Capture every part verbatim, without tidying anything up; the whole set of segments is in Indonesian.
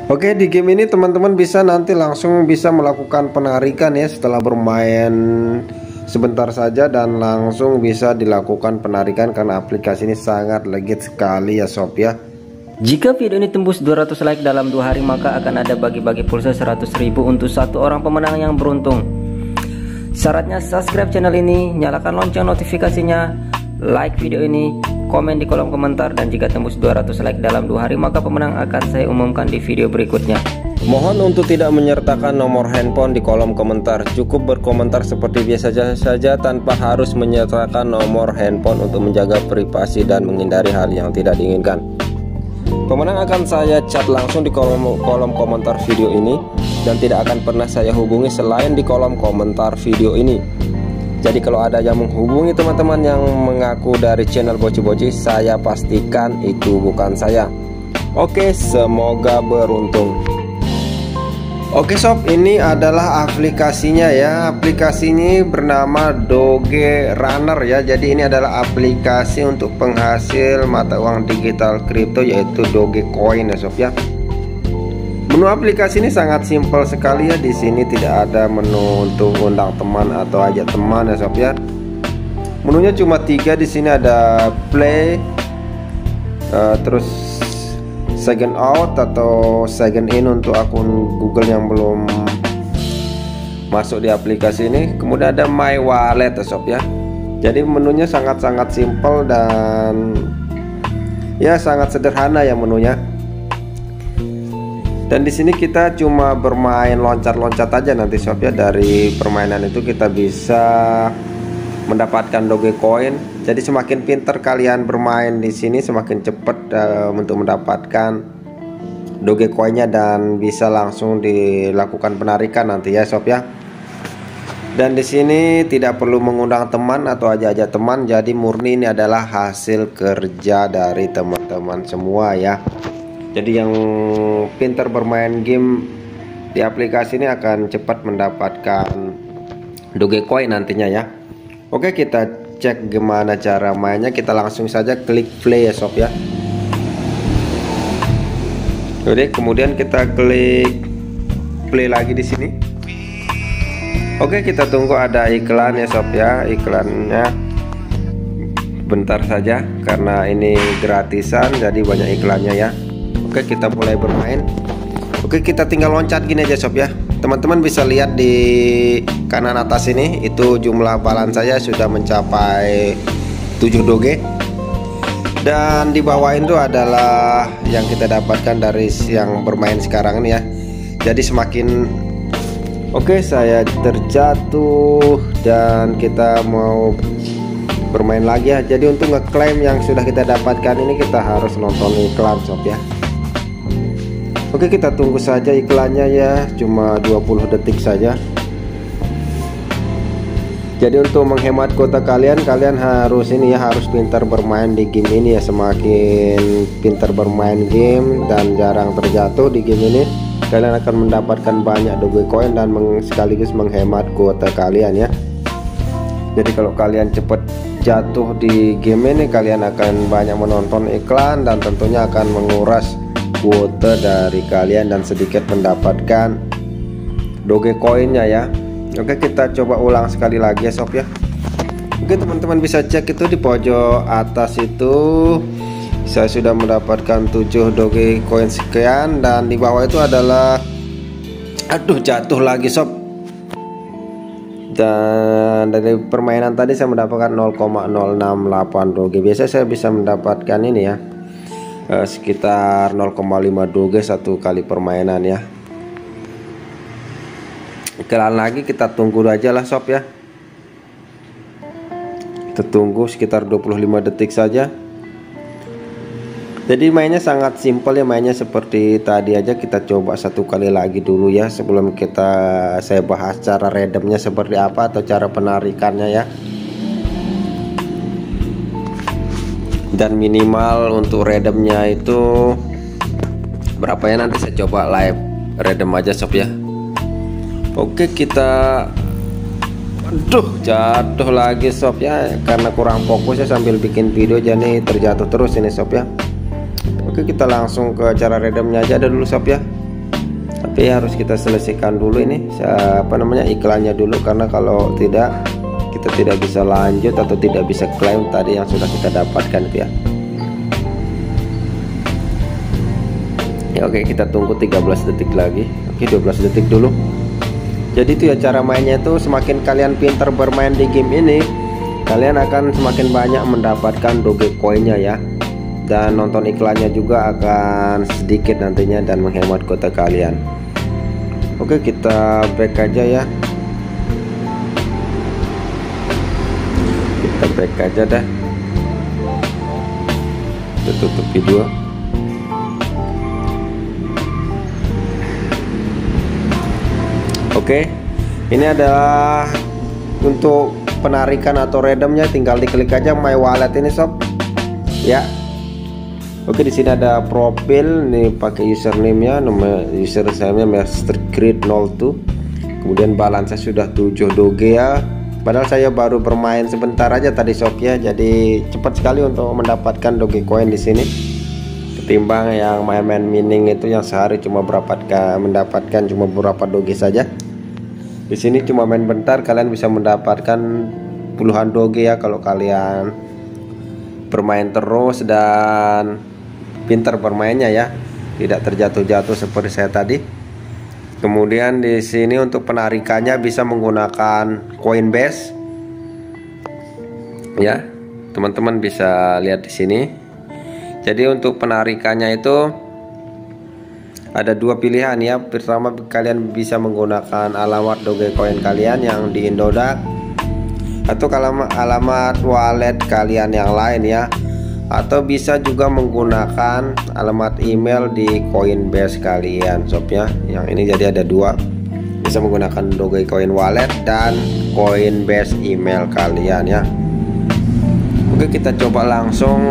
Oke, di game ini teman-teman bisa nanti langsung bisa melakukan penarikan ya setelah bermain sebentar saja, dan langsung bisa dilakukan penarikan karena aplikasi ini sangat legit sekali ya sob ya. Jika video ini tembus dua ratus like dalam dua hari, maka akan ada bagi-bagi pulsa seratus ribu untuk satu orang pemenang yang beruntung. Syaratnya subscribe channel ini, nyalakan lonceng notifikasinya, like video ini, komen di kolom komentar, dan jika tembus dua ratus like dalam dua hari, maka pemenang akan saya umumkan di video berikutnya. Mohon untuk tidak menyertakan nomor handphone di kolom komentar. Cukup berkomentar seperti biasa saja tanpa harus menyertakan nomor handphone untuk menjaga privasi dan menghindari hal yang tidak diinginkan. Pemenang akan saya chat langsung di kolom, kolom komentar video ini, dan tidak akan pernah saya hubungi selain di kolom komentar video ini. Jadi kalau ada yang menghubungi teman-teman yang mengaku dari channel Boci-Boci, saya pastikan itu bukan saya. Oke, semoga beruntung. Oke sob, ini adalah aplikasinya ya. Aplikasi ini bernama Doge Runner ya. Jadi ini adalah aplikasi untuk penghasil mata uang digital kripto, yaitu Dogecoin ya sob ya. Menu aplikasi ini sangat simpel sekali ya. Di sini tidak ada menu untuk undang teman atau ajak teman ya sob ya. Menunya cuma tiga. Di sini ada play, uh, terus sign out atau sign in untuk akun Google yang belum masuk di aplikasi ini. Kemudian ada my wallet ya sob ya. Jadi menunya sangat-sangat simpel dan ya sangat sederhana ya menunya. Dan di sini kita cuma bermain loncat-loncat aja nanti sob ya. Dari permainan itu kita bisa mendapatkan Dogecoin. Jadi semakin pintar kalian bermain di sini, semakin cepat uh, untuk mendapatkan Dogecoinnya, dan bisa langsung dilakukan penarikan nanti ya sob ya. Dan di sini tidak perlu mengundang teman atau ajak-ajak teman. Jadi murni ini adalah hasil kerja dari teman-teman semua ya. Jadi yang pintar bermain game di aplikasi ini akan cepat mendapatkan Dogecoin nantinya ya. Oke, kita cek gimana cara mainnya. Kita langsung saja klik play ya sob ya. Oke, kemudian kita klik play lagi di sini. Oke, kita tunggu ada iklan ya sob ya. Iklannya bentar saja karena ini gratisan, jadi banyak iklannya ya. Oke, kita mulai bermain. Oke, kita tinggal loncat gini aja sob ya. Teman-teman bisa lihat di kanan atas ini, itu jumlah balance saya sudah mencapai tujuh doge. Dan di bawah itu adalah yang kita dapatkan dari yang bermain sekarang ini ya. Jadi semakin oke, saya terjatuh dan kita mau bermain lagi ya. Jadi untuk ngeklaim yang sudah kita dapatkan ini, kita harus nonton iklan sob ya. Oke, kita tunggu saja iklannya ya, cuma dua puluh detik saja. Jadi untuk menghemat kuota kalian, kalian harus ini ya, harus pintar bermain di game ini ya. Semakin pintar bermain game dan jarang terjatuh di game ini, kalian akan mendapatkan banyak Dogecoin dan meng sekaligus menghemat kuota kalian ya. Jadi kalau kalian cepat jatuh di game ini, kalian akan banyak menonton iklan dan tentunya akan menguras kuota dari kalian dan sedikit mendapatkan Dogecoinnya ya. Oke, kita coba ulang sekali lagi ya sob ya. Oke, teman-teman bisa cek itu di pojok atas itu saya sudah mendapatkan tujuh Dogecoin sekian, dan di bawah itu adalah aduh jatuh lagi sob. Dan dari permainan tadi saya mendapatkan nol koma nol enam delapan doge. Biasanya saya bisa mendapatkan ini ya, eh, sekitar nol koma lima doge satu kali permainan ya. Iklan lagi, kita tunggu aja lah sob ya. Kita tunggu sekitar dua puluh lima detik saja. Jadi mainnya sangat simpel ya, mainnya seperti tadi aja. Kita coba satu kali lagi dulu ya, sebelum kita saya bahas cara redeemnya seperti apa atau cara penarikannya ya. Dan minimal untuk redeemnya itu berapa ya, nanti saya coba live redeem aja sob ya. Oke, kita aduh jatuh lagi sob ya, karena kurang fokus ya sambil bikin video, jadi terjatuh terus ini sob ya. Oke, kita langsung ke cara redeemnya aja dulu sob ya. Tapi harus kita selesaikan dulu ini apa namanya iklannya dulu, karena kalau tidak kita tidak bisa lanjut atau tidak bisa klaim tadi yang sudah kita dapatkan itu ya. Ya oke, kita tunggu tiga belas detik lagi. Oke, dua belas detik dulu. Jadi itu ya cara mainnya itu, semakin kalian pintar bermain di game ini, kalian akan semakin banyak mendapatkan Dogecoin-nya ya. Dan nonton iklannya juga akan sedikit nantinya dan menghemat kuota kalian. Oke, kita back aja ya. Kita back aja dah. Kita tutup video. Oke, ini adalah untuk penarikan atau redeemnya, tinggal diklik aja my wallet ini sob ya. Oke, di sini ada profil nih, pakai username-nya, nama user saya mastergrid nol dua. Kemudian balance saya sudah tujuh doge ya. Padahal saya baru bermain sebentar aja tadi sob ya. Jadi cepat sekali untuk mendapatkan Dogecoin di sini. Ketimbang yang main-main mining itu yang sehari cuma berapa mendapatkan cuma beberapa doge saja. Di sini cuma main bentar kalian bisa mendapatkan puluhan doge ya kalau kalian bermain terus dan pintar bermainnya ya, tidak terjatuh-jatuh seperti saya tadi. Kemudian di sini untuk penarikannya bisa menggunakan Coinbase ya, teman-teman bisa lihat di sini. Jadi untuk penarikannya itu ada dua pilihan ya. Pertama, kalian bisa menggunakan alamat Dogecoin kalian yang di Indodax, atau alamat, alamat wallet kalian yang lain ya, atau bisa juga menggunakan alamat email di Coinbase kalian sob ya. Yang ini jadi ada dua, bisa menggunakan Dogecoin wallet dan Coinbase email kalian ya. Oke, kita coba langsung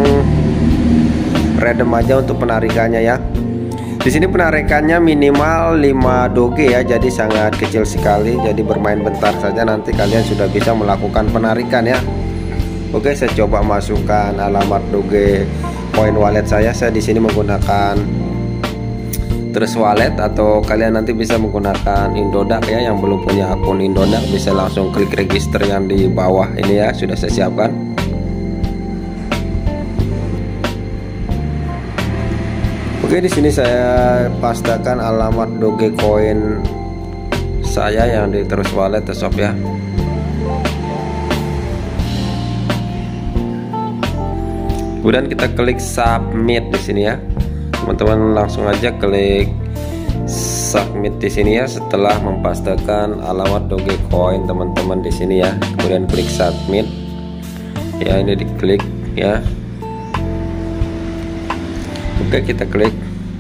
redeem aja untuk penarikannya ya. Di sini penarikannya minimal lima doge ya, jadi sangat kecil sekali. Jadi bermain bentar saja nanti kalian sudah bisa melakukan penarikan ya. Oke, saya coba masukkan alamat Dogecoin wallet saya. Saya di sini menggunakan Trust Wallet, atau kalian nanti bisa menggunakan Indodax ya. Yang belum punya akun Indodax bisa langsung klik register yang di bawah ini ya, sudah saya siapkan. Oke, di sini saya pastikan alamat Dogecoin saya yang di Trust Wallet sob ya. Kemudian kita klik submit di sini ya. Teman-teman langsung aja klik submit di sini ya setelah mempastikan alamat Dogecoin teman-teman di sini ya. Kemudian klik submit. Ya, ini diklik ya. Oke, kita klik.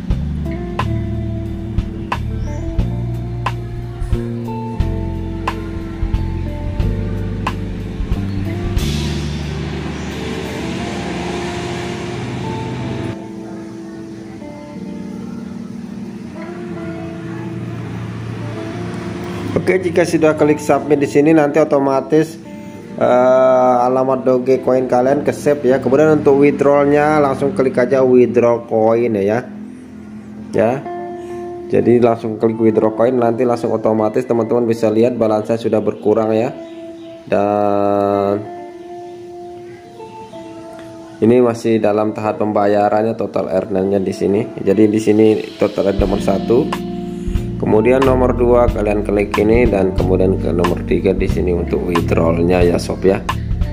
Oke, jika sudah klik submit di sini nanti otomatis uh, alamat Dogecoin kalian ke save ya. Kemudian untuk withdrawalnya langsung klik aja withdraw coin ya. Ya. Jadi langsung klik withdraw coin, nanti langsung otomatis teman-teman bisa lihat balance sudah berkurang ya. Dan ini masih dalam tahap pembayarannya, total earningnya di sini. Jadi di sini total nomor satu. Kemudian nomor dua kalian klik ini, dan kemudian ke nomor tiga di sini untuk withdrawalnya ya sob ya.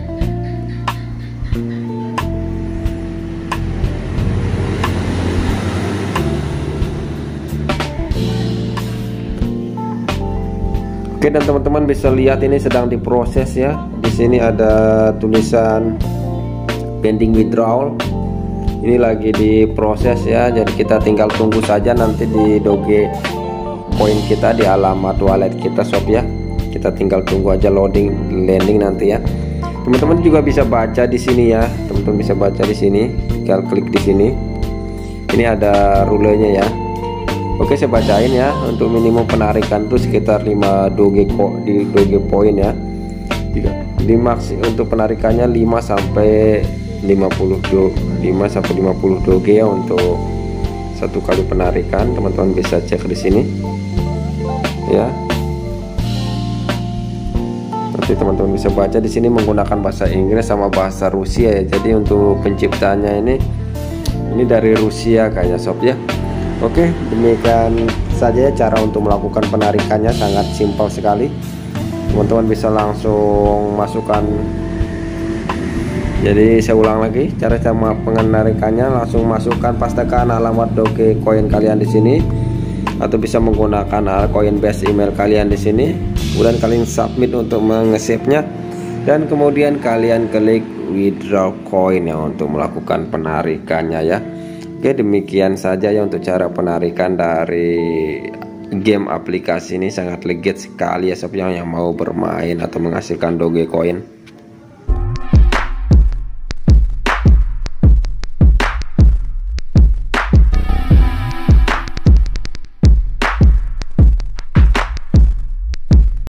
Oke, dan teman-teman bisa lihat ini sedang diproses ya. Di sini ada tulisan pending withdrawal. Ini lagi diproses ya. Jadi kita tinggal tunggu saja nanti di Doge Coin kita di alamat wallet kita sob ya. Kita tinggal tunggu aja loading landing nanti ya. Teman-teman juga bisa baca di sini ya. Teman-teman bisa baca di sini. Tinggal klik di sini. Ini ada rulenya ya. Oke, saya bacain ya. Untuk minimum penarikan itu sekitar lima doge kok di Doge Point ya. Di maksi untuk penarikannya lima sampai lima puluh do lima sampai lima puluh doge ya untuk satu kali penarikan. Teman-teman bisa cek di sini ya. Nanti teman-teman bisa baca di sini menggunakan bahasa Inggris sama bahasa Rusia ya. Jadi untuk penciptanya ini ini dari Rusia kayaknya sob ya. Oke, demikian saja ya cara untuk melakukan penarikannya, sangat simpel sekali. Teman-teman bisa langsung masukkan. Jadi saya ulang lagi cara cara penarikannya, langsung masukkan pastikan alamat Dogecoin kalian di sini, atau bisa menggunakan Coinbase email kalian di sini. Kemudian kalian submit untuk mengesave-nya, dan kemudian kalian klik withdraw coin ya untuk melakukan penarikannya ya. Oke, demikian saja ya untuk cara penarikan dari game aplikasi ini, sangat legit sekali ya sob yang mau bermain atau menghasilkan Dogecoin.